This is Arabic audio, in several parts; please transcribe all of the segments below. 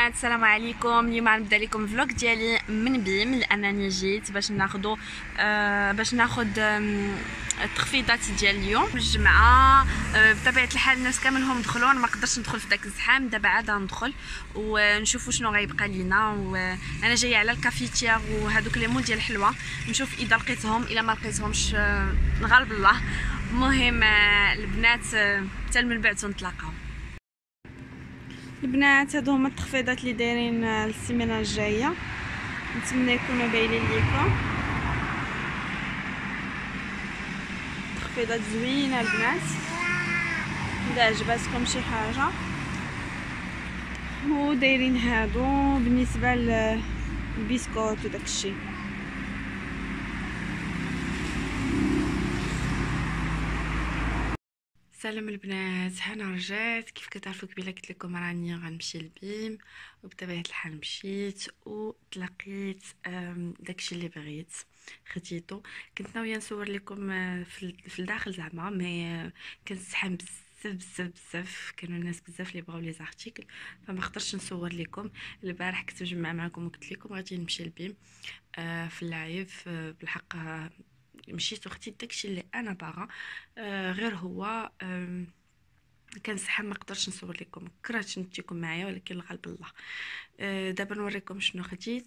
البنات السلام عليكم. اليوم غنبدا لكم فلوق ديالي من بيم، لانني جيت باش ناخذ التخفيضات ديال اليوم الجمعه. بطبيعه الحال الناس كاملهم دخلوا، انا ما قدرتش ندخل في داك الزحام. دابا عاد غندخل ونشوفوا شنو غيبقى لينا. وانا جايه على الكافيتير وهذوك لي مول ديال الحلوه، نشوف اذا لقيتهم، الا ما لقيتهمش نغالب الله. المهم البنات حتى من بعد نتلاقاو. البنات هادو هما التخفيضات اللي دايرين السيمانه الجايه، نتمنى يكونوا باينين ليكم. تخفيضات زوينه البنات، اذا عجباتكم شي حاجه. ودايرين هادو بالنسبه للبسكوت وداكشي. سلام البنات، هنا رجعت. كيف كتعرفوا قبيله قلت لكم راني غنمشي للبيم، وبطبيعه الحال مشيت وتلقيت داكشي اللي بغيت خديتو. كنت ناويه نصور لكم في الداخل زعما، مي كان زحام بزاف، كانوا الناس بزاف اللي بغاو لي زارتيكل، فما خطرش نصور لكم. البارح كنت مجمعه معكم وقلت لكم غادي نمشي للبيم في اللايف. بالحق مشيت وخديت داكشي اللي انا باغا، غير هو كان زحام ما قدرتش نصور لكم، كرهت نجيكم معايا، ولكن الغالب الله. دابا نوريكم شنو خديت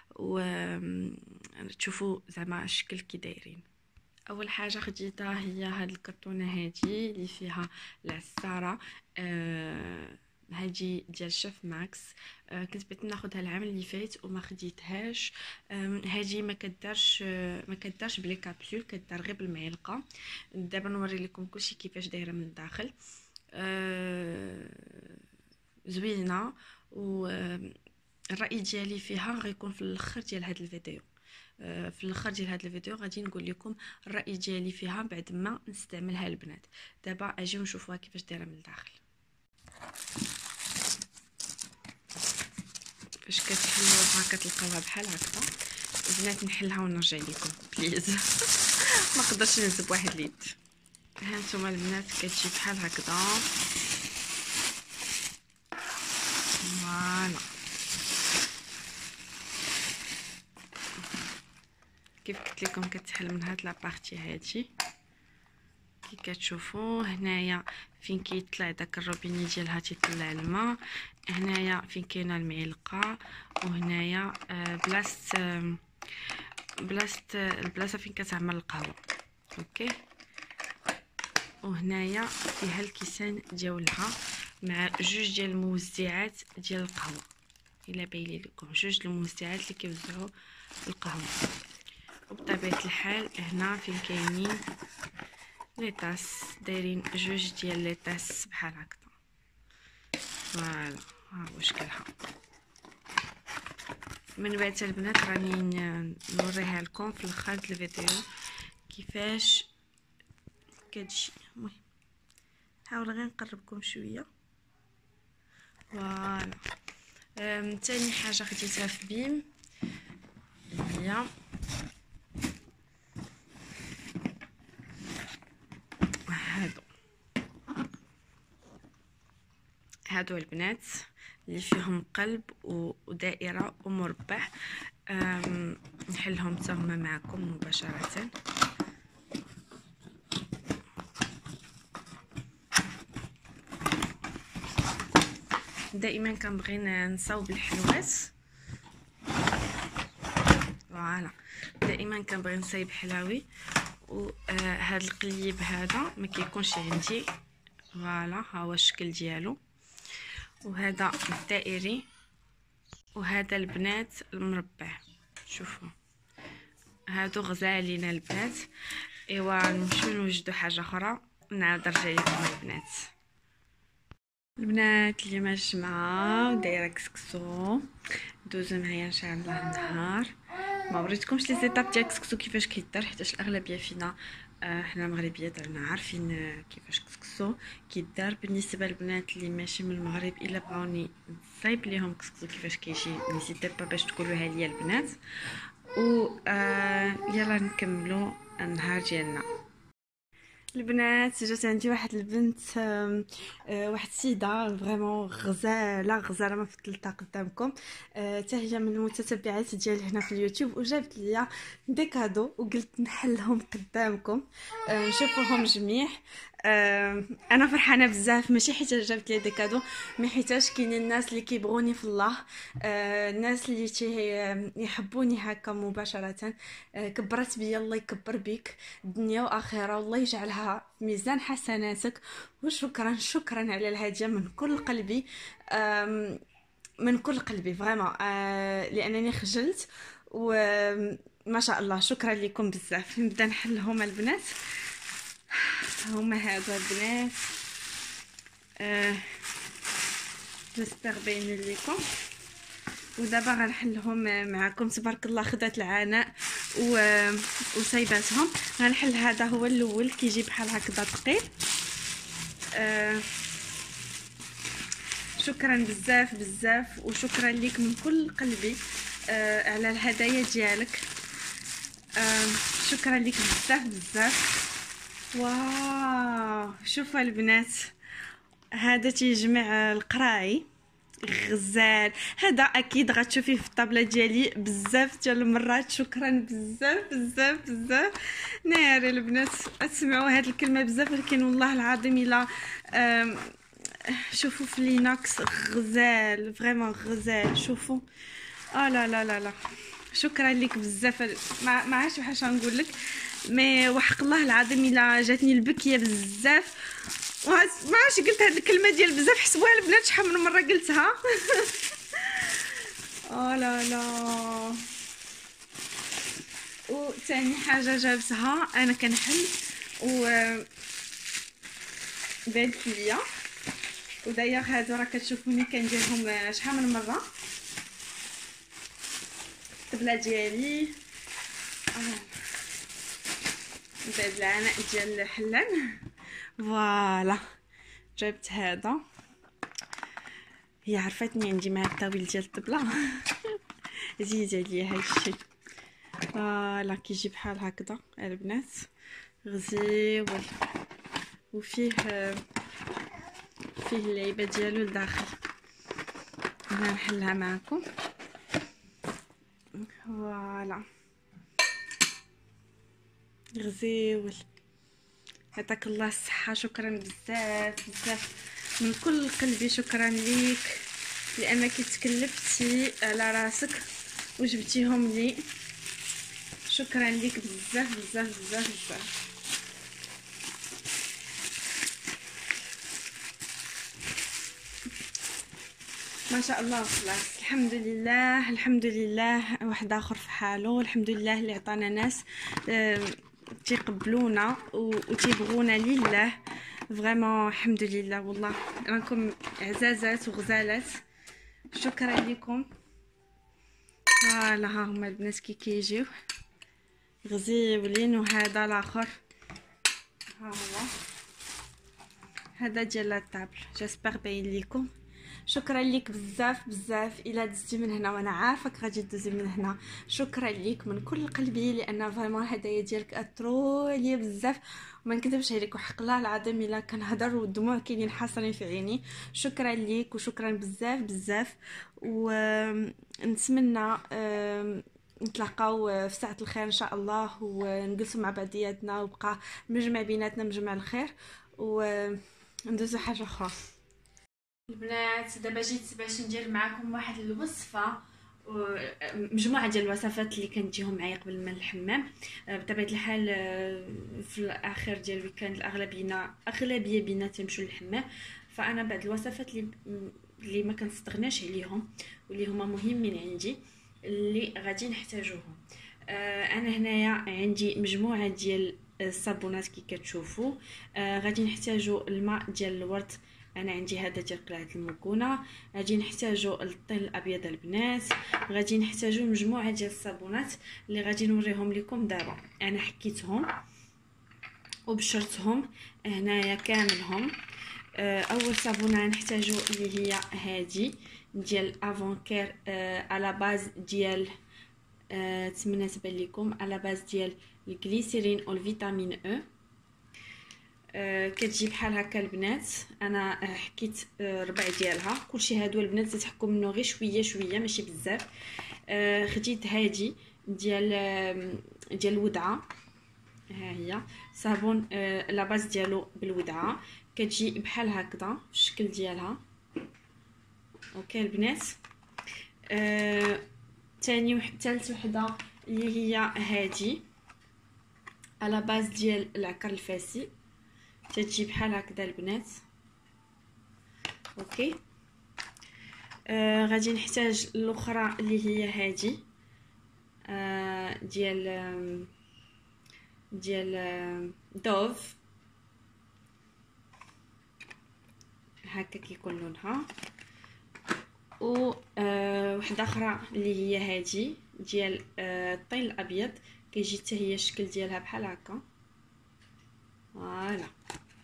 تشوفوا زعما الشكل كي دايرين. اول حاجه خديتها هي هاد الكرتونه هادي اللي فيها العساره، هادي ديال شيف ماكس. كنت بغيت ناخذها العام اللي فات وما خديتهاش. هادي ما كدارش بلي كابسول، كدار غير بالمعلقه. دابا نوري لكم كلشي كيفاش دايره من الداخل. زوينه، والراي ديالي فيها غيكون في الاخر ديال هذا الفيديو. في الاخر ديال هذا الفيديو غادي نقول لكم الراي ديالي فيها بعد ما نستعملها البنات. دابا اجيو نشوفوها كيفاش دايره من الداخل. فاش كتحلوها كتلقاوها بحال هكا. البنات نحلها ونرجع لكم بليز. ما قدرتش نهز بواحد اليد. ها نتوما البنات كتجي بحال هكذا. فوالا كيف قلت لكم كتحل من هاد لابارتي هادي كي كتشوفوا. هنايا فين كيطلع داك الروبيني ديالها تيطلع الماء، هنايا فين كاينه المعلقه، وهنايا البلاصه فين كتعمل القهوه. اوكي، وهنايا فيها الكيسان ديالها مع جوج ديال الموزعات ديال القهوه. الا باين لكم جوج الموزعات اللي كيوزعوا القهوه. وبطبيعه الحال هنا فين كاينين لي طاس، دايرين جوج ديال لي طاس بحال هكذا. فوالا ها هو شكلها. من بعد البنات راني نوريها لكم في الاخر الفيديو كيفاش كتجي. المهم نحاول غير نقربكم شويه. فوالا ثاني حاجه خديتها في بيم هي هادو البنات اللي فيهم قلب ودائره ومربع. نحلهم حتى هما معكم مباشره. دائما كنبغي نصاوب الحلوات. فوالا دائما كنبغي نصايب حلاوي، وهذا القليب هذا ما كيكونش عندي. فوالا ها هو الشكل ديالو، وهذا الدائري، وهذا البنات المربع. شوفوا هادو غزالين البنات. ايوا نمشيو نوجدوا حاجه اخرى نعاود نرجع لكم البنات. البنات اليوم الجمعه ودايره كسكسو، دوزو معايا ان شاء الله النهار. ما وريتكمش لي زيتاب ديال كسكسو كيفاش كيدار، حيت الاغلبيه فينا حنا مغربيات رانا عارفين كيفاش كسكسو كيدار. بالنسبه للبنات اللي ماشي من المغرب الا بغاوني نصايب ليهم كسكسو كيفاش كيجي، نسيتي با باش تقولوها ليا البنات. و يلا نكملوا النهار ديالنا. البنات جات عندي واحد البنت واحد السيده فريمون غزاله ما فتلتها قدامكم. حتى هي من المتتبعات ديالي هنا في اليوتيوب وجابت لي دي كادو وقلت نحلهم قدامكم نشوفوهم جميع. انا فرحانه بزاف ماشي حيت جابت لي دي كادو مي حيتاش كاينين الناس اللي كيبغوني في الله، الناس اللي يحبوني هكا مباشره. كبرت بيا الله يكبر بيك دنيا واخره والله يجعلها في ميزان حسناتك. وشكرا شكرا على الهديه من كل قلبي، من كل قلبي فريمون، لانني خجلت وما شاء الله. شكرا لكم بزاف. نبدا نحلهم البنات. هما هادو البنات، جيسبر باين لكم. ودابا غنحلهم معكم. تبارك الله خدات العناء وسايباتهم. غنحل هذا هو الاول كيجي بحال هكذا ثقيل. شكرا بزاف بزاف وشكرا لك من كل قلبي على الهدايا ديالك. شكرا لك بزاف بزاف. واو شوفوا البنات، هذا تيجمع القراعي غزال. هذا اكيد غتشوفيه في الطابله ديالي بزاف ديال المرات. شكرا بزاف بزاف بزاف. ناري البنات اسمعوا هذه الكلمه بزاف، ولكن والله العظيم الا شوفوا في ليناكس غزال فريمون غزال. شوفوا لا لا لا لا. شكرا لك بزاف. ما عرفتش بحاش نقول لك، مي وحق الله العظيم الا جاتني البكيه بزاف. ما عرفتش قلت هذه الكلمه ديال بزاف، حسبوها البنات شحال من مره قلتها. لا لا. وثاني حاجه جابتها انا كنحل بانت ليا، وداير هادو راه كتشوفوني كنديرهم شحال من مره الطبله ديالي. نزيد العناء ديال الحلان. فوالا جبت هذا. هي عرفتني عندي مع الطاويل ديال الطبله. زيد عليا هادشي. فوالا كيجي بحال هكذا البنات غزيول، وفيه اللعيبه ديالو لداخل. انا نحلها معكم. فوالا غزيول. يعطيك الله الصحه. شكرا بزاف بزاف من كل قلبي. شكرا ليك لانك تكلفتي على راسك وجبتيهم لي. شكرا ليك بزاف بزاف بزاف بزاف. ما شاء الله خلاص الحمد لله الحمد لله. واحد اخر في حاله الحمد لله اللي عطانا ناس تيقبلونا وتيبغونا لله. فريمون الحمد لله والله راكم عزازات وغزالات. شكرا لكم. فوالا ها هما البنات كيجيو غزيولين. وهذا الاخر ها هو هذا ديال الطابل. جيسبر باين لكم. شكرا لك بزاف بزاف. الا دزتي من هنا وانا عارفك غادي تدوزي من هنا. شكرا لك من كل قلبي لان فريمون الهدايا ديالك اثروا لي بزاف وما نكذبش عليك وحق الله العظيم الا كنهضر والدموع كاينين حاصرين في عيني. شكرا لك وشكرا بزاف بزاف. ونتمنى نتلاقاو في ساعه الخير ان شاء الله ونجلسوا مع بعضياتنا وبقى مجمع بيناتنا مجمع الخير وندوزو حاجه اخرى. البنات دابا جيت باش ندير معكم واحد الوصفه، مجموعه ديال الوصفات اللي كنديهم معايا قبل ما الحمام. بطبيعه الحال في الاخر ديال الويكاند اغلبيه بينا تمشوا للحمام. فانا بعض الوصفات اللي ما كنستغناش عليهم واللي هما مهمين عندي اللي غادي نحتاجوهم. انا هنايا عندي مجموعه ديال الصابونات كي كتشوفوا. غادي نحتاجوا الماء ديال الورد. انا عندي هذا ديال قلعه المكونه. غادي نحتاجوا الطين الابيض البنات. غادي نحتاجوا مجموعه ديال الصابونات اللي غادي نوريهم لكم دابا. انا حكيتهم وبشرتهم هنايا كاملهم. اول صابونه غنحتاجوا اللي هي هذه ديال افون كير على باز ديال تمنى تبان لكم على باز ديال الجليسيرين والفيتامين او. كتجي بحال هكا البنات. انا حكيت ربع ديالها. كلشي هادو البنات تتحكم منه غير شويه شويه ماشي بزاف. خديت هادي ديال الودعه. ها هي صابون لا باز ديالو بالودعه. كتجي بحال هكذا في الشكل ديالها. اوكي البنات. ثالث وحده اللي هي هادي على باز ديال العكر الفاسي. تتجي بحال هكذا البنات. اوكي. غادي نحتاج الاخرى اللي هي هادي ديال دوف. هكا كيكون لونها. و وحده اخرى اللي هي هادي ديال الطين الابيض. كيجي حتى هي الشكل ديالها بحال هكا. فوالا.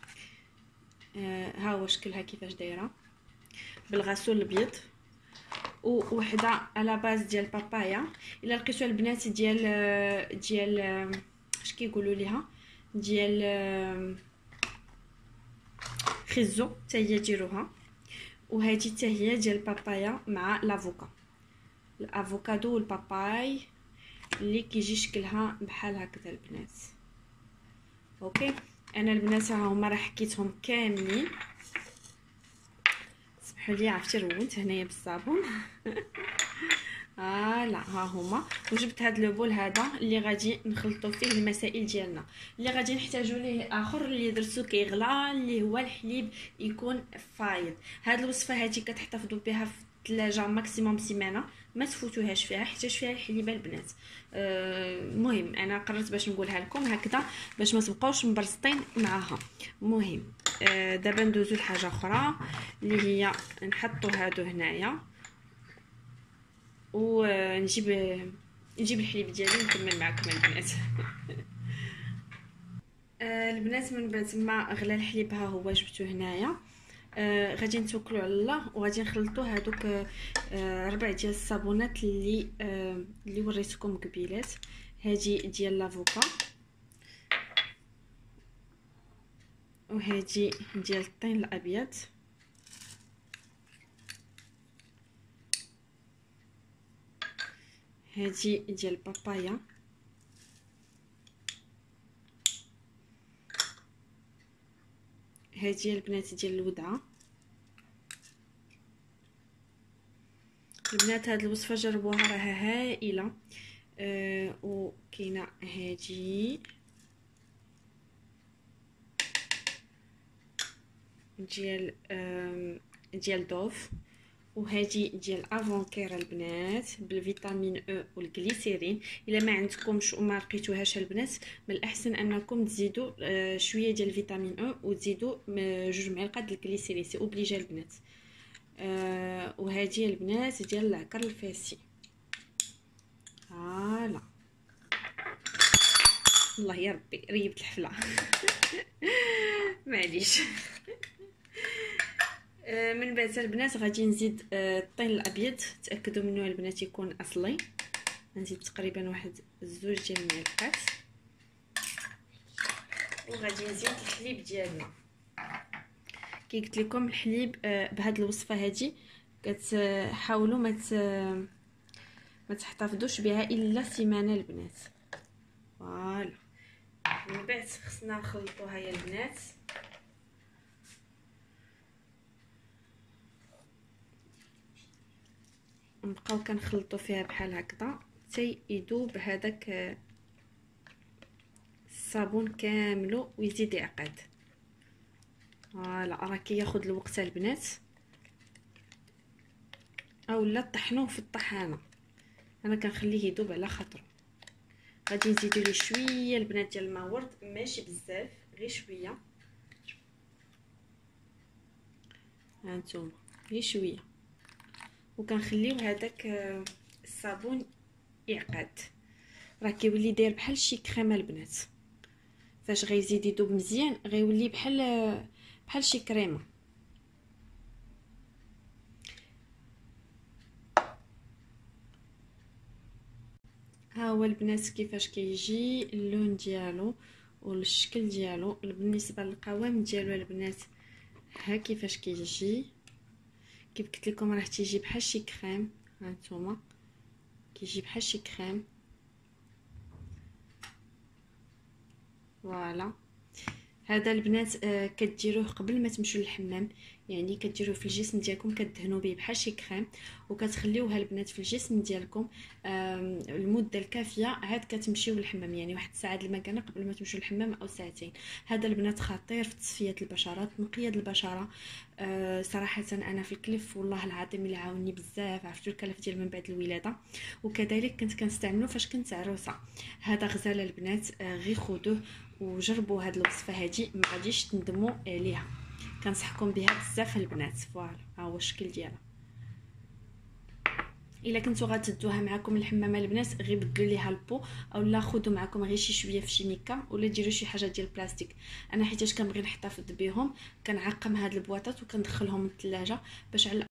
ها هو شكلها كيفاش دايره بالغسول الابيض. ووحده على باز ديال بابايا. الا لقيتوا البنات ديال اش كيقولوا ليها ديال خيزو حتى هي ديروها. وهذه حتى هي ديال بابايا مع لافوكا. الافوكادو والباباي اللي كيجي شكلها بحال هكذا البنات. اوكي. انا البنات ها هما راه حكيتهم كاملين. سمحوا لي عرفتي رونت هنايا بالصابون. لا ها هما. وجبت هاد لو بول هذا اللي غادي نخلطوا فيه المسائل ديالنا اللي غادي نحتاجوا ليه اخر اللي درتو كيغلى اللي هو الحليب يكون فايض. هاد الوصفه هذه كتحتفظوا بها في الثلاجه ماكسيموم سيمانه. ما تفوتوهاش فيها حيت فيها الحليب البنات. المهم انا قررت باش نقولها لكم هكذا باش ما تبقاوش مبرسطين معاها. المهم دابا ندوزو لحاجه اخرى اللي هي نحطوا هادو هنايا. ونجيب الحليب ديالي ونكمل معكم البنات. البنات من بعد ما غلى الحليب ها هو جبته هنايا. غادي نتوكلوا على الله وغادي نخلطوا هذوك 4 ديال الصابونات اللي وريتكم قبيلات. هذه ديال لافوكا وهذه ديال الطين الابيض. هذه ديال البابايا. هذه البنات ديال الودعه. البنات هاد الوصفه جربوها راها هائله. وكاينه هذه ديال دوف. وهذه ديال افونكير البنات بالفيتامين او والغليسيرين. الا ما عندكمش وما لقيتوهاش البنات من الاحسن انكم تزيدوا شويه ديال الفيتامين او وتزيدوا 2 معالق د الغليسيرين. سي اوبليجي البنات. وهذه البنات ديال العكر الفاسي. فوالا. الله يا ربي ريبت الحفله. معليش. من بعد البنات غادي نزيد الطين الابيض. تاكدوا منه البنات يكون اصلي. نزيد تقريبا واحد 2 ديال المعلقات. وغادي نزيد الحليب ديالنا. كي قلت لكم الحليب بهاد الوصفه هذه كتحاولوا ما تحتفظوش بها الا سيمانه البنات. فوالا. من بعد خصنا نخلطوها يا البنات. نبقاو كنخلطوا فيها بحال هكذا حتى يذوب هذاك الصابون كاملو ويزيد يعقد. فوالا راه كياخذ الوقت البنات. اولا طحنوه في الطحانه. انا كنخليه يذوب على خاطره. غادي نزيدوا ليه شويه البنات ديال الماء ورد ماشي بزاف غير شويه. هانتوما غير شويه. وكنخليو هذاك الصابون يعقد. راه كيولي داير بحال شي كريمه البنات. فاش غيزيد يذوب مزيان غيولي بحال شي كريمه. ها هو البنات كيفاش كيجي اللون ديالو والشكل ديالو. بالنسبه للقوام ديالو البنات ها كيفاش كيجي. كيف قلت لكم راه تيجي بحال شي كريم، هانتوما كيجي بحال شي كريم. فوالا هذا البنات كديروه قبل ما تمشوا للحمام، يعني كديروه في الجسم ديالكم، كدهنوا به بحال شي كريم وكتخليوها البنات في الجسم ديالكم المده الكافيه عاد كتمشيو للحمام، يعني واحد الساعه د المكانه قبل ما تمشوا للحمام او ساعتين. هذا البنات خطير في تصفيه البشره، تنقيه البشره. صراحه انا في الكليف والله العظيم اللي عاوني بزاف، عرفتو الكلف ديال من بعد الولاده، وكذلك كنت كنستعملو فاش كنت عروسه. هذا غزال البنات غير خذوه وجربوا هاد الوصفه هادي، ما غاديش تندموا عليها، كنصحكم بها بزاف البنات. فوالا ها هو الشكل ديالها. الا كنتو غتدوها معكم الحمامه البنات غير بدلوا ليها البو، اولا خذوا معكم غير شي شويه في شي ميكا، ولا ديروا شي حاجه ديال البلاستيك. انا حيتاش كنبغي نحتفظ بهم كنعقم هاد البواطات وكندخلهم للثلاجه باش على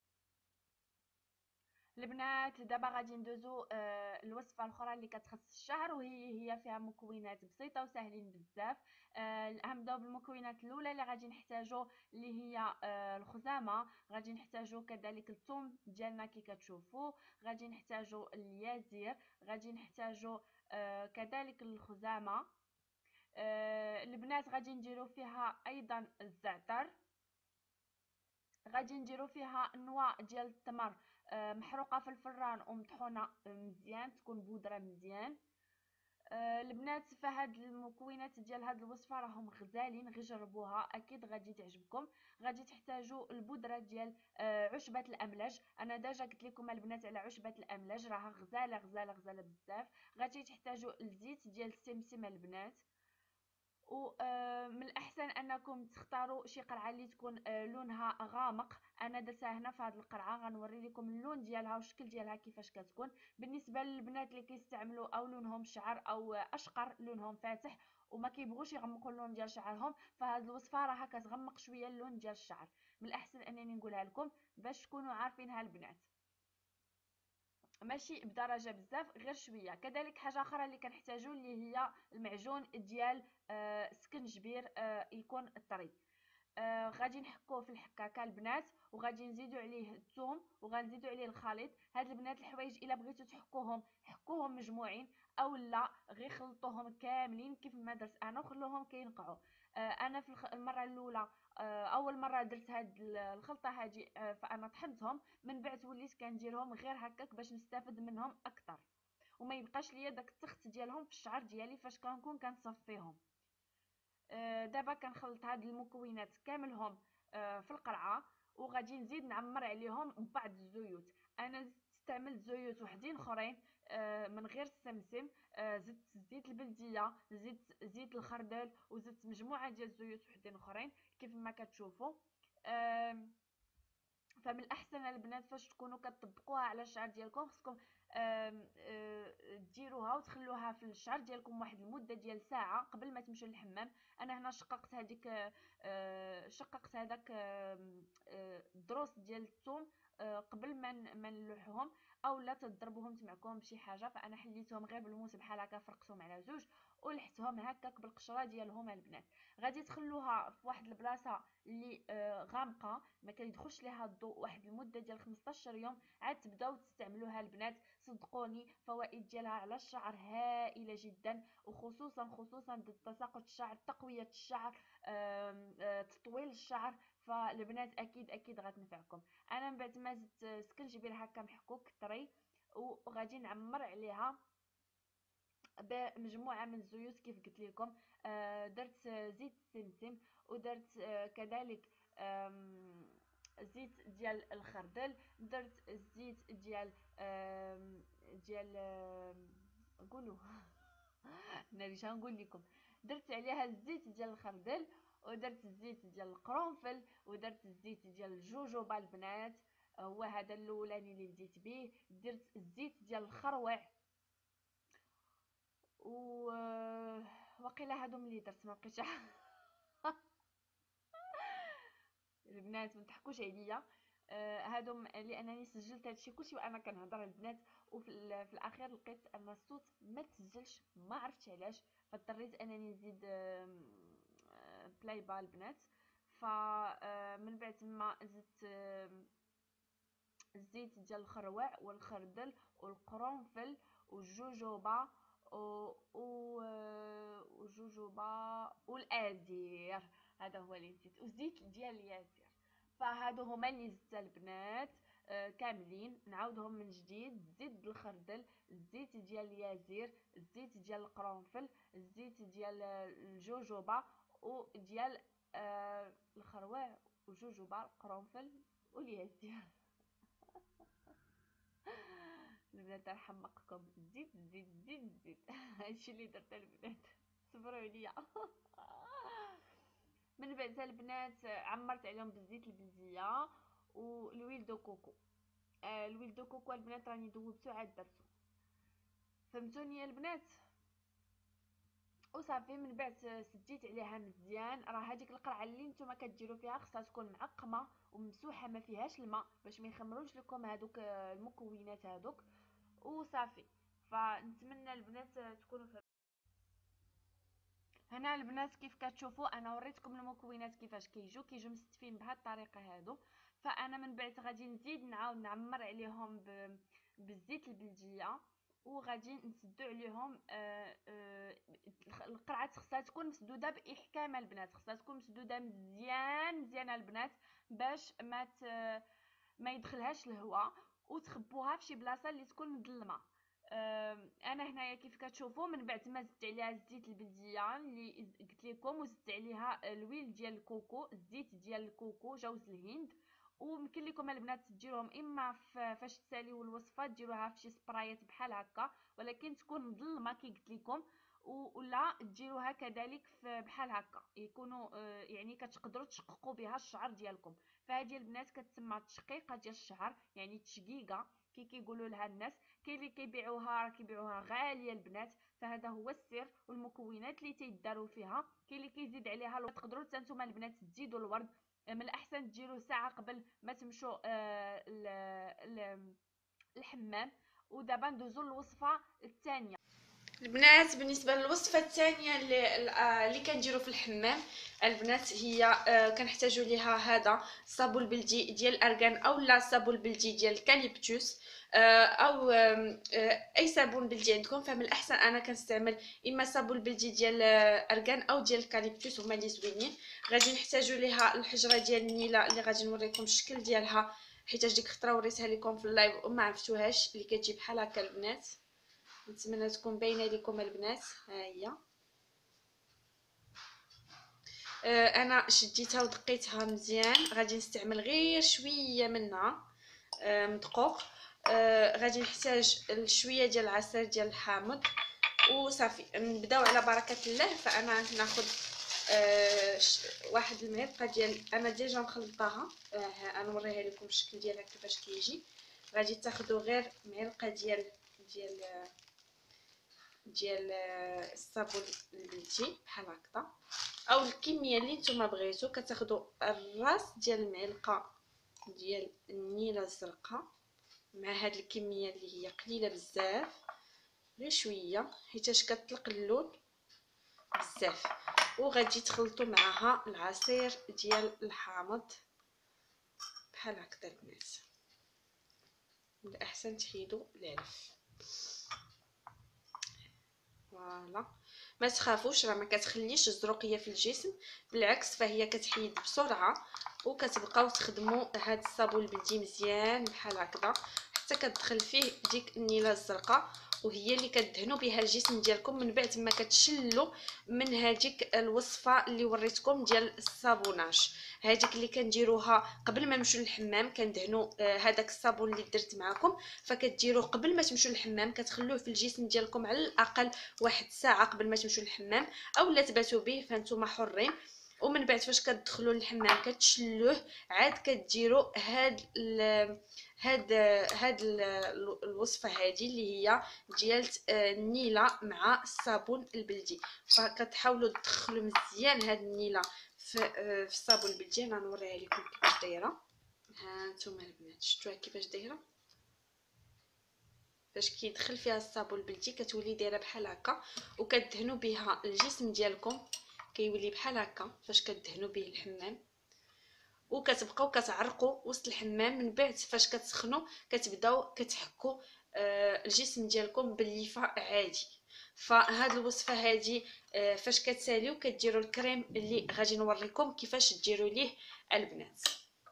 البنات. دابا غادي ندوزو الوصفه الاخرى اللي كتخص الشعر، وهي فيها مكونات بسيطه وسهلين بزاف. غنبداو بالمكونات الاولى اللي غادي نحتاجو، اللي هي الخزامه. غادي نحتاجو كذلك الثوم ديالنا كي كتشوفوا، غادي نحتاجو اليازير، غادي نحتاجو كذلك الخزامه. البنات غادي نديرو فيها ايضا الزعتر، غادي نديرو فيها انواع ديال التمر محروقه في الفران ومطحونه مزيان، تكون بودره مزيان. البنات فهاد المكونات ديال هاد الوصفه راهم غزالين، غير جربوها اكيد غادي تعجبكم. غادي تحتاجوا البودره ديال عشبه الاملاج. انا ديجا قلت لكم البنات على عشبه الاملاج، راها غزاله غزاله غزاله بزاف. غادي تحتاجوا الزيت ديال السمسم البنات، ومن الاحسن انكم تختاروا شي قرعه اللي تكون لونها غامق. انا درتها هنا في هذه القرعه، غنوري لكم اللون ديالها والشكل ديالها كيفاش كتكون. بالنسبه للبنات اللي كيستعملوا او لونهم شعر او اشقر لونهم فاتح وما كيبغوش يغمقوا اللون ديال شعرهم، فهاد الوصفه راها كتغمق شويه اللون ديال الشعر. من الاحسن انني نقولها لكم باش تكونوا عارفينها البنات، ماشي بدرجه بزاف، غير شويه. كذلك حاجه اخرى اللي كنحتاجو اللي هي المعجون ديال سكنجبير يكون طري. غادي نحكوه في الحكاكه البنات، وغادي نزيدو عليه الثوم وغنزيدو عليه الخليط. هاد البنات الحوايج الا بغيتو تحكوهم حكوهم مجموعين، او لا غير خلطوهم كاملين كيف ما درت انا وخلوهم كينقعوا. انا في المره الاولى اول مره درت هاد الخلطه هادي فانا طحنتهم، من بعد وليت كنديرهم غير هكاك باش نستافد منهم اكثر، وما يبقاش ليا داك التخت ديالهم في الشعر ديالي فاش كنكون كنصفيهم. دابا كنخلط هاد المكونات كاملهم في القرعه، وغادي نزيد نعمر عليهم بعض الزيوت. انا استعملت زيوت وحدين اخرين من غير السمسم. زدت زيت البلديه، زيت الخردل، وزدت مجموعه ديال الزيوت وحدين اخرين كيف ما كتشوفوا. فمن الاحسن البنات فاش تكونوا كتطبقوها على الشعر ديالكم خصكم ديروها وتخلوها في الشعر ديالكم واحد المده ديال ساعه قبل ما تمشوا للحمام. انا هنا شققت هذاك الدروس ديال الثوم قبل ما نلوحهم، او لا تضربوهم معكم بشي حاجه، فانا حليتهم غير بالموس بحال هكا، فرقتهم على زوج ولحتهم هكاك بالقشره ديالهم البنات. غادي تخلوها في واحد البلاصه اللي غامقه ما كيدخلش ليها الضوء واحد المده ديال 15 يوم، عاد تبداو تستعملوها البنات. صدقوني فوائد ديالها على الشعر هائله جدا، وخصوصا ضد تساقط الشعر، تقويه الشعر، تطويل الشعر. فالبنات اكيد غتنفعكم. انا من بعد ما زدت سكنجبير هكا محكوك طري، وغادي نعمر عليها بمجموعه من الزيوت كيف قلت لكم. درت زيت السمسم، ودرت كذلك زيت ديال الخردل، درت الزيت ديال قولوا ناري نقول لكم. درت عليها الزيت ديال الخردل، ودرت الزيت ديال القرنفل، ودرت الزيت ديال الجوجوبا البنات، هو هذا الاولاني اللي بديت به. درت الزيت ديال الخروع، و وقيلا هادو ملي درت ما بقيتش البنات ما تحكوش عليا. هادو لانني سجلت هادشي كلشي وانا كنهضر البنات، في الاخير لقيت ان الصوت ما تسجلش، ما عرفتش علاش، فاضطريت انني نزيد بلاي بال البنات. فمن بعد ما زدت الزيت ديال الخروع والخردل والقرنفل والجوجوبا وجوجوبا والازير، هذا هو اللي نسيت، وزيت ديال الياسير. فهادو هما اللي زدت البنات كاملين. نعاودهم من جديد: الزيت الخردل، الزيت ديال اليازير، الزيت ديال القرنفل، الزيت ديال الجوجوبا وديال الخروع وجوجوبا القرنفل واليازير. البنات نحمقكم: زيد زيد زيد زيد. هادشي اللي درت البنات، صبروا عليا. من بعد البنات عمرت عليهم بالزيت البلديه والويل دو كوكو. الويل دو كوكو البنات راني دوبتو عاد درتو، فهمتوني البنات؟ وصافي من بعد سديت عليها مزيان. راه هذيك القرعه اللي نتوما كديروا فيها خصها تكون معقمه وممسوحه ما فيهاش الماء باش ما يخمروش لكم هذوك المكونات هذوك، وصافي. فنتمنى البنات تكونوا هنا البنات كيف كتشوفوا انا وريتكم المكونات كيفاش كيجوا مستفين بهذه الطريقه هادو. فانا من بعد غادي نزيد نعاود نعمر عليهم بالزيت البلديه، وغادي نسدو عليهم القرعه خصها تكون مسدوده باحكام البنات، خصها تكون مسدوده مزيان مزيان البنات باش ما يدخلهاش الهواء، وتخبوها في شي بلاصه اللي تكون مظلمه. انا هنايا كيف كتشوفوا من بعد ما زدت عليها الزيت البلديه اللي قلت لكم، وزدت عليها الويل ديال الكوكو، الزيت ديال الكوكو، جوز الهند. ويمكن لكم البنات ديروهم اما فاش تساليو الوصفه ديروها في شي سبرايات بحال هكا، ولكن تكون مظلمه كي قلت لكم، ولا ديروها كذلك بحال هكا يكونوا يعني كتقدروا تشققوا بها الشعر ديالكم. فهذه البنات كتسمى تشقيقه ديال الشعر، يعني تشقيقه كي كيقولوا لها الناس. كاين اللي كيبيعوها غاليه البنات، فهذا هو السر والمكونات اللي تيداروا فيها. كاين اللي كيزيد عليها الورد، تقدروا حتى نتوما البنات تزيدوا الورد. من الاحسن ديروا ساعه قبل ما تمشوا الحمام. ودابا ندوزوا للوصفه الثانيه البنات. بالنسبه للوصفه الثانيه اللي كنديروا في الحمام البنات، هي كنحتاجوا ليها هذا الصابون البلدي ديال الارغان او لا الصابون البلدي ديال الكاليبتوس، او اي صابون بلدي عندكم. فمن الاحسن انا كنستعمل اما الصابون البلدي ديال الارغان او ديال الكاليبتوس، هما اللي زوينين. غادي نحتاجوا ليها الحجره ديال النيله اللي غادي نوريكم الشكل ديالها، حيت ديك الخطره وريتها لكم في اللايف وما عرفتوهاش، اللي كتجي بحال هكا البنات. نتمنى تكون باينه لكم البنات. ها هي انا شديتها ودقيتها مزيان. غادي نستعمل غير شويه منها مدقوق. غادي نحتاج شويه ديال العصير ديال الحامض وصافي. نبداو على بركه الله. فانا ناخذ واحد المعلقه ديال، انا ديجا مخلطاها، انا نوريها لكم الشكل ديالها كيفاش كيجي. غادي تاخذوا غير معلقه ديال الصابون البلدي بحال هكذا، او الكميه اللي نتوما بغيتو. كتاخذوا الراس ديال المعلقه ديال النيله الزرقاء مع هاد الكميه اللي هي قليله بزاف، غير شويه حيتاش كتطلق اللون بزاف. وغادي تخلطوا معها العصير ديال الحامض بحال هكذا البنات. من الاحسن تحيدوا العلف. فوالا، ما تخافوش، راه ما كتخليش الزروقيه في الجسم، بالعكس فهي كتحيد بسرعه. وكتبقاو تخدموا هاد الصابون البلدي مزيان بحال هكذا حتى كتدخل فيه ديك النيله الزرقاء، وهي اللي كدهنوا بها الجسم ديالكم من بعد ما كتشلوا من هذيك الوصفه اللي وريتكم ديال الصابوناج. هذيك اللي كنديروها قبل ما نمشيو للحمام، كندهنوا هذاك الصابون اللي درت معكم، فكديروه قبل ما تمشيو للحمام، كتخلوه في الجسم ديالكم على الاقل واحد ساعه قبل ما تمشيو للحمام، اولا تباتوا به، فانتوما حرين. ومن بعد فاش كتدخلوا للحمام كتشلوه، عاد كديروا هاد الوصفه هذه اللي هي ديال النيله مع الصابون البلدي. فكتحاولوا تدخلوا مزيان هاد النيله في الصابون البلدي. انا نوريها لكم كيفاش دايره. ها نتوما البنات شفتوها كيفاش دايره، فاش كيدخل فيها الصابون البلدي كتولي دايره بحال هكا، وكدهنوا بها الجسم ديالكم كيولي بحال هكا فاش كدهنوا به الحمام، وكتبقاو كتعرقوا وسط الحمام. من بعد فاش كتسخنوا كتبداو كتحكوا الجسم ديالكم بالليفه عادي. فهاد الوصفه هادي فاش كتساليو كديروا الكريم اللي غادي نوريكم كيفاش ديروا ليه البنات.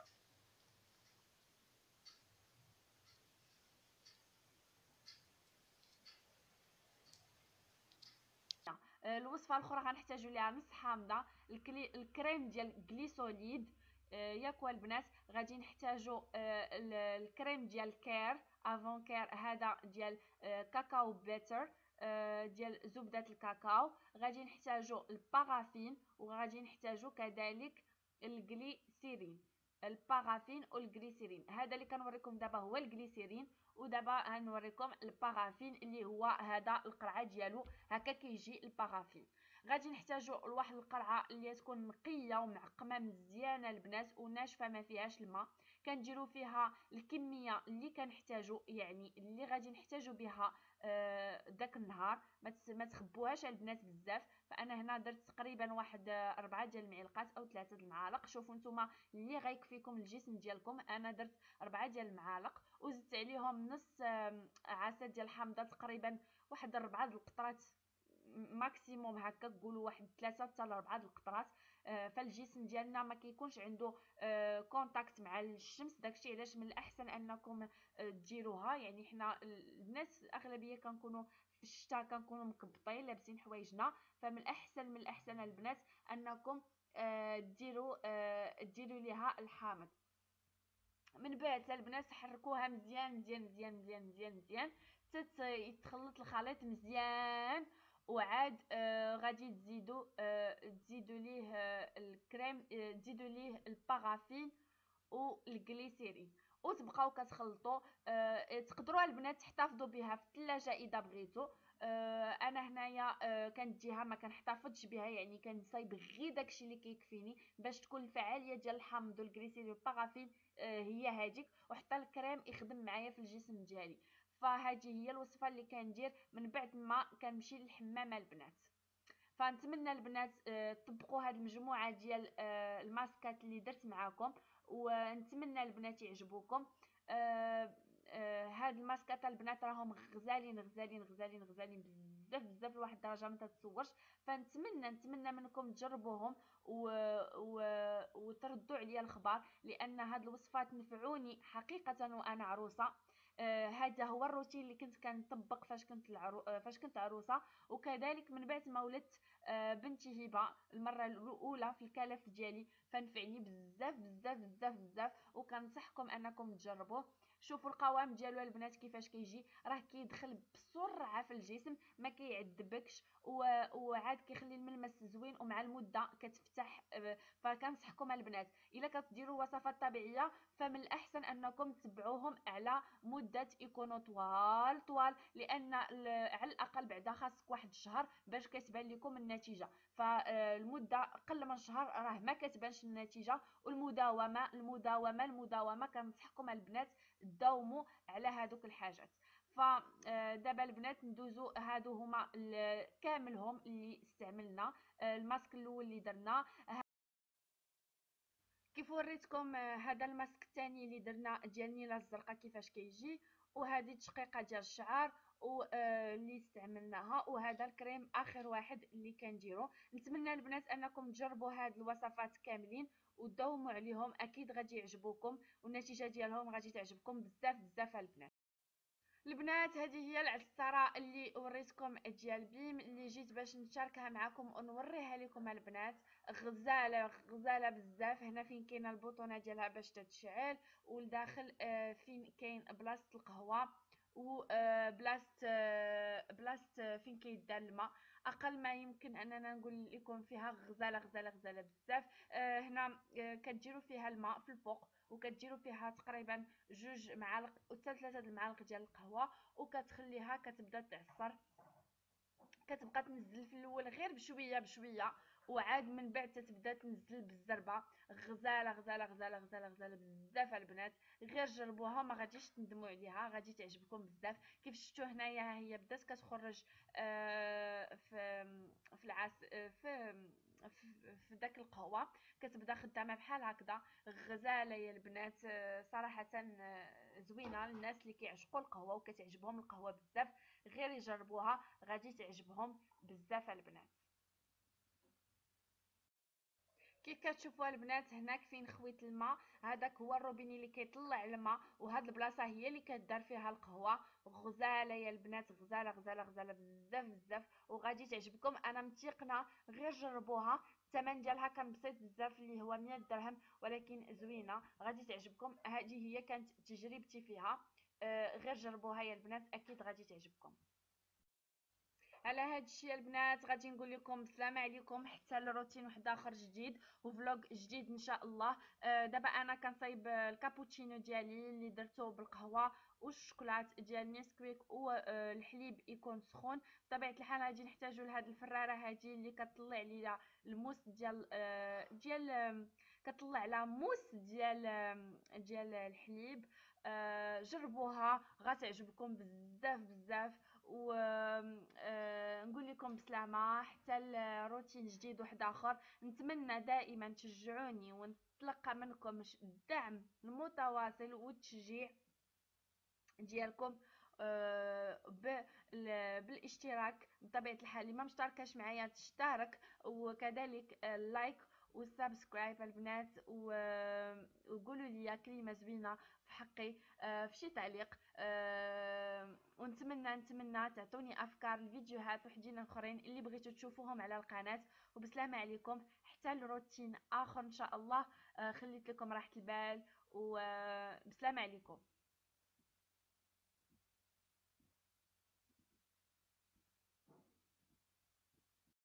الوصفه الاخرى غنحتاجوا ليها نص حامضه، الكريم ديال غليسوليد ياكوا البنات. غادي نحتاجوا الكريم ديال كير افون كير، هذا ديال كاكاو بيتر، ديال زبده الكاكاو. غادي نحتاجوا البارافين، وغادي نحتاجوا كذلك الجليسيرين. البارافين والجليسيرين، هذا اللي كنوريكم دابا هو الجليسيرين، ودابا غنوريكم البارافين اللي هو هذا القرعه ديالو هكا كيجي البارافين. غادي نحتاجوا لواحد القرعه اللي تكون نقيه ومعقمه مزيانه البنات وناشفه ما فيهاش الماء. كنديروا فيها الكميه اللي كنحتاجوا، يعني اللي غادي نحتاجوا بها داك النهار. ما تخبوهاش البنات بزاف. فانا هنا درت تقريبا واحد 4 ديال المعلقات او 3 المعالق، شوفوا نتوما اللي غيكفيكم الجسم ديالكم. انا درت 4 ديال المعالق، وزدت عليهم نص عصير ديال الحامضه، تقريبا واحد 4 القطرات ماكسيموم، هكا قولوا واحد 3 حتى ل 4 القطرات. فالجسم ديالنا ما كيكونش عنده كونتاكت مع الشمس، داكشي علاش من الاحسن انكم ديروها. يعني حنا الناس الاغلبيه كنكونوا في الشتاء كنكونوا مكبطين لابسين حوايجنا، فمن الاحسن البنات انكم ديروا ليها الحامض. من بعد البنات حركوها مزيان مزيان مزيان مزيان مزيان مزيان يتخلط الخليط مزيان. وعاد غادي تزيدوا ليه الكريم، تزيدوا ليه البارافين والجليسيرين، وتبقاو كتخلطوا. تقدروا البنات تحتفظوا بها في الثلاجه اذا بغيتوا. انا هنايا كنديها ما كنحتفظش بها، يعني كنصايب غير داكشي اللي كيكفيني باش تكون الفعاليه ديال الحامض والجليسيرين والبارافين هي هذيك، وحتى الكريم يخدم معايا في الجسم ديالي. فهذه هي الوصفه اللي كندير من بعد ما كنمشي للحمام البنات. فنتمنى البنات طبقوا هذه المجموعه ديال الماسكات اللي درت معاكم، ونتمنى البنات يعجبوكم. هاد الماسكات البنات راهم غزالين غزالين غزالين غزالين بزاف بزاف لواحد الدرجه ما تتصورش. فنتمنى منكم تجربوهم و... وتردوا عليا الخبر، لان هاد الوصفات نفعوني حقيقه وانا عروسه. هذا هو الروتين اللي كنت كنطبق فاش كنت عروسه. وكذلك من بعد ما ولدت بنتي هبه المره الاولى في الكلف ديالي، فنفعني بزاف بزاف بزاف بزاف، وكنصحكم انكم تجربوه. شوفوا القوام ديالو البنات كيفاش كيجي، راه كيدخل بسرعه في الجسم، ما كيعذبكش، وعاد كيخلي الملمس زوين، ومع المده كتفتح. فكنصحكم البنات الا كتديروا وصفات طبيعيه فمن الاحسن انكم تتبعوهم على مده يكونوا طوال، لان على الاقل بعدا خاصك واحد الشهر باش كتبان لكم النتيجه. فالمده اقل من شهر راه ما كتبانش النتيجه. والمداومه كنصحكم البنات تداوموا على هذوك الحاجات. فدابا البنات ندوزو، هادو هما كاملهم اللي استعملنا. الماسك الاول اللي درنا كيف وريتكم، هذا الماسك الثاني اللي درنا ديال النيله الزرقاء كيفاش كيجي، وهذه تشقيقه ديال الشعر واللي استعملناها، وهذا الكريم اخر واحد اللي كنديرو. نتمنى البنات انكم تجربوا هاد الوصفات كاملين وداوموا عليهم، اكيد غادي يعجبوكم والنتيجه ديالهم غادي تعجبكم بزاف بزاف البنات. هذه هي العصاره اللي وريتكم ديال بيم، اللي جيت باش نشاركها معكم ونوريها لكم البنات. غزاله غزاله بزاف. هنا فين كاينه البطونه ديالها باش تتشعل، والداخل فين كاين بلاصه القهوه، و بلاصه فين كيدار الماء. اقل ما يمكن اننا نقول لكم فيها غزاله غزاله غزاله بزاف. هنا كديروا فيها الماء في الفوق، وكديروا فيها تقريبا 2 معالق حتى 3 المعالق ديال القهوه، وكتخليها كتبدا تعصر. كتبقى تنزل في الاول غير بشويه بشويه، وعاد من بعد تتبدا تنزل بالزربه. غزاله غزاله غزاله غزاله غزاله بزاف البنات. غير جربوها ما غاديش تندموا عليها، غادي تعجبكم بزاف. كيف شفتوا هنايا ها هي بدات كتخرج في العس في داك القهوه، كتبدا خدامه بحال هكذا. غزاله يا البنات. صراحه زوينه للناس اللي كيعشقوا القهوه وكتعجبهم القهوه بزاف. غير يجربوها غادي تعجبهم بزاف البنات. كي كتشوفوا البنات هناك فين خويت الماء، هذاك هو الروبيني اللي كيطلع الماء، وهاد البلاصه هي اللي كدار فيها القهوه. غزاله يا البنات، غزاله غزاله غزاله بزاف بزاف، وغادي تعجبكم انا متيقنه. غير جربوها. الثمن ديالها كان بسيط بزاف اللي هو 100 درهم، ولكن زوينه غادي تعجبكم. هذه هي كانت تجربتي فيها. غير جربوها يا البنات اكيد غادي تعجبكم. على هاد الشيء البنات غادي نقول لكم السلام عليكم حتى لروتين واحد اخر جديد وفلوق جديد ان شاء الله. دابا انا كنصايب الكابوتشينو ديالي اللي درته بالقهوه والشوكولات ديال نيسكويك، والحليب يكون سخون. بطبيعه الحال غادي نحتاجو لهاد الفراره هادي اللي كتطلع ليا الموس ديال كتطلع على موس ديال الحليب. جربوها غتعجبكم بزاف بزاف. و نقول لكم بسلامة حتى الروتين جديد واحد اخر. نتمنى دائما تشجعوني ونتلقى منكم الدعم المتواصل والتشجيع ديالكم بالاشتراك. بطبيعه الحال اللي ما مشتركاش معايا تشترك، وكذلك اللايك والسبسكرايب البنات. وقولوا لي كلمه زوينه في حقي في شي تعليق. ونتمنى تعطوني افكار الفيديوهات وحدين اخرين اللي بغيتو تشوفوهم على القناه. وبسلامه عليكم حتى الروتين اخر ان شاء الله. خليت لكم راحه البال وبسلامه عليكم.